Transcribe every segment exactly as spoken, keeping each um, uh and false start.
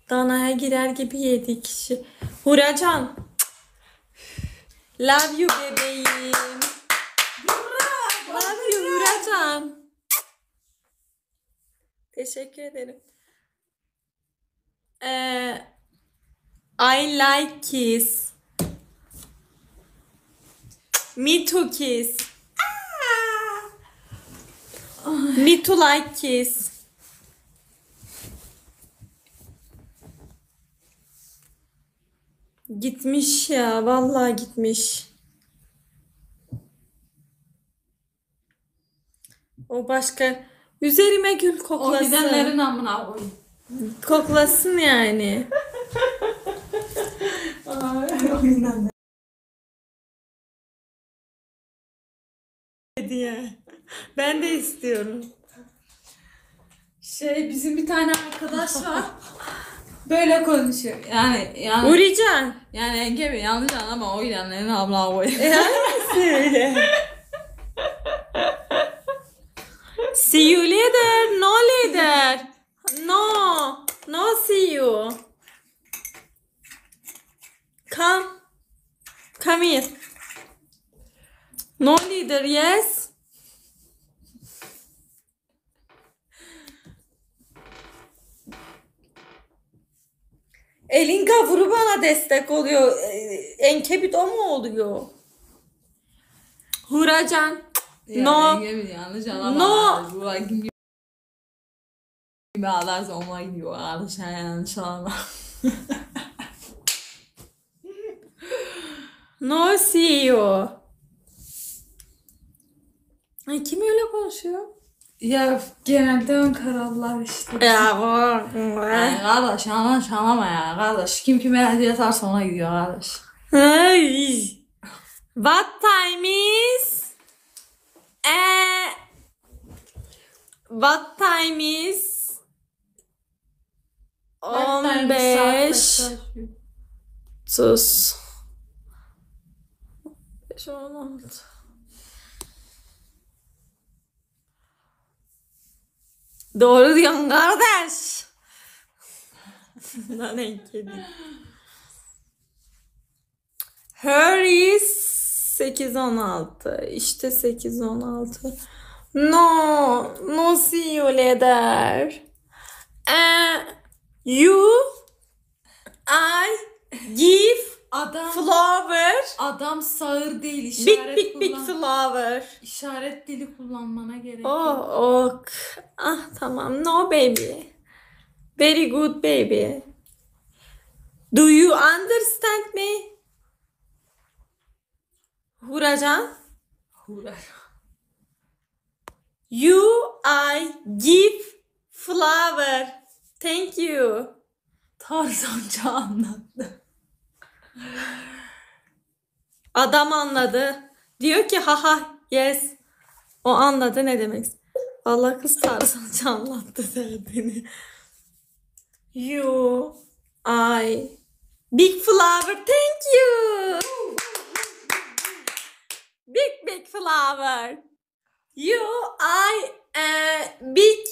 Danaya girer gibi yedi kişi. Huracan. Love you bebeğim. Love you Huracan. Teşekkür ederim. Ee, I like kiss. Me too kiss. Me too like kiss. Gitmiş ya. Vallahi gitmiş. O başka. Üzerime gül O koklasın. gidenlerin amına koyayım. Koklasın yani. Hediye. Ben de istiyorum. Şey bizim bir tane arkadaş var. Böyle konuşuyor. Yani yani Urican. yani Enge yanlış anlama o gidenlerin amına koyayım. Söyle. See you later. No later. No. No see you. Come. Come here. No leader, yes. Elin gavuru bana destek oluyor. Enkebit o mu oluyor? Huracan. Yani No. Enge yanlış anlama. No. Bu kim gibi ağlarsa ona gidiyor. Ağlaşan yanlış anlama. No see you. Ay kim öyle konuşuyor? Ya genelde Ankaralılar işte. Ya var. Yani kardeş yanlış anlama ya kardeş. Kim kime hediye atarsa ona gidiyor kardeş. Ay. What time is? Eh, what time is? on beş. Sus. beş on altı. Doğru diyorsun kardeş. Lan en kedi. Her is sekiz on altı. İşte sekiz on altı. No. No see you later. Uh, you I give Adam flower. adam sağır değil Big işaret big big kullan. flower. İşaret dili kullanmana gerek Oh, yok. ok. Ah tamam. No baby. Very good baby. Do you understand me? Huracan. Uğraş. You I give flower. Thank you. Tarzanca anlattı. Adam anladı. Diyor ki haha yes. O anladı ne demek. Allah kız tarzanca anlattı derdini. You I big flower. Thank you. Big big flower. You I uh, big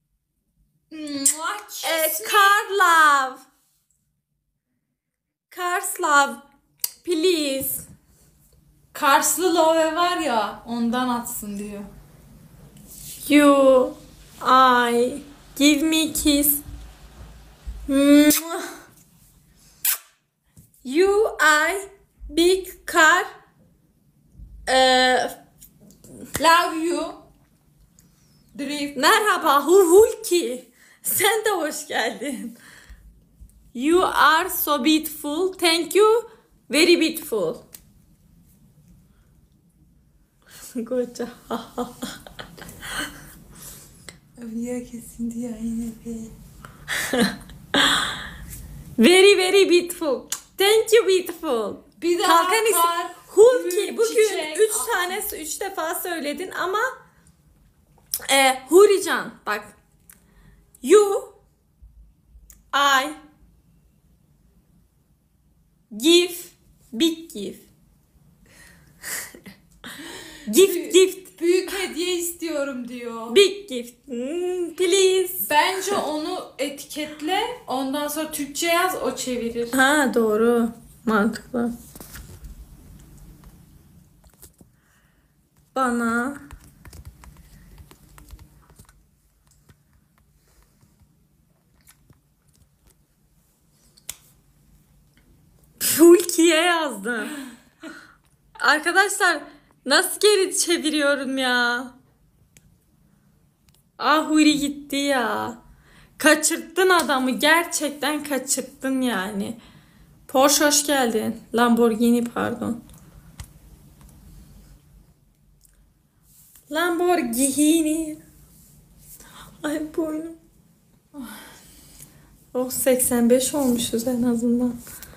uh, car love. Cars love. Please. Karslı love var ya ondan atsın diyor. You I give me kiss. You I big car uh, Love you. Drift. merhaba hu Hulki. Sen de hoş geldin. You are so beautiful. Thank you. Very beautiful. Koca. Övüyor kesin diyor yine de. Very very beautiful. Thank you beautiful. Bir daha Kalkan is- kar, Hulki gül, bugün çiçek, üç ah. tanesi üç defa söyledin ama e, Hurican bak. You I give big give. Gift gift. Büyük hediye istiyorum diyor. Big gift. Hmm, please. Bence onu etiketle, ondan sonra Türkçe yaz, o çevirir. Ha doğru. Mantıklı. Bana Fulkiye yazdım. Arkadaşlar nasıl geri çeviriyorum ya? Ah Huri gitti ya. Kaçırttın adamı. Gerçekten kaçırttın yani. Porsche hoş geldin. Lamborghini pardon. Lamborghini. Ay boynum. Oh seksen beş olmuşuz en azından.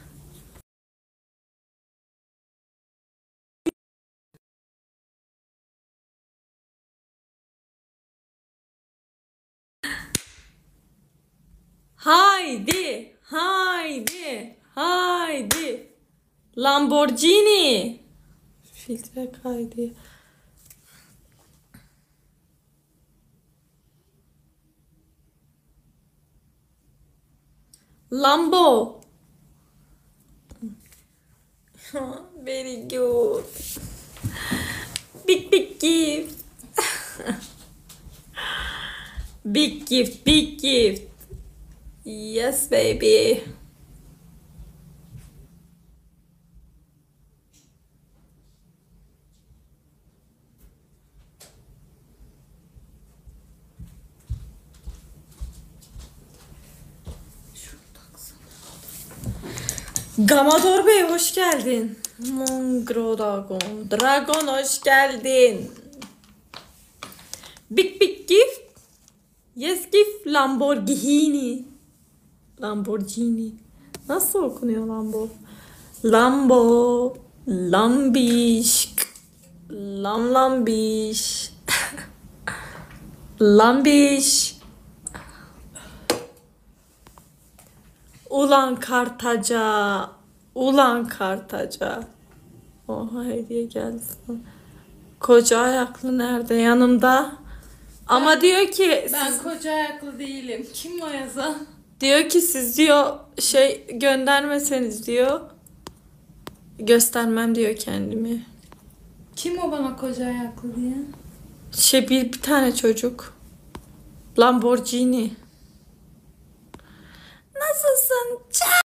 Haydi, haydi, haydi. Lamborghini. Filtre kaydı. Lambo. Very good. Big big gift. Big gift, big gift. Yes baby. Gamador Bey hoş geldin. Mongro Dragon. Dragon hoş geldin. Big big gift. Yes gift Lamborghini. Lamborghini. Nasıl okunuyor Lambo? Lambo. Lambiş. Lam lambiş. Lambiş. Ulan Kartaca. Ulan Kartaca. Oha hediye geldi sana. Koca ayaklı nerede? Yanımda. Ama Ben- diyor ki Ben siz, koca ayaklı değilim. Kim o yazan? diyor ki siz diyor şey göndermeseniz diyor göstermem diyor kendimi. Kim o bana koca ayaklı diye? Şey bir, bir tane çocuk. Lamborghini. Nasılsın?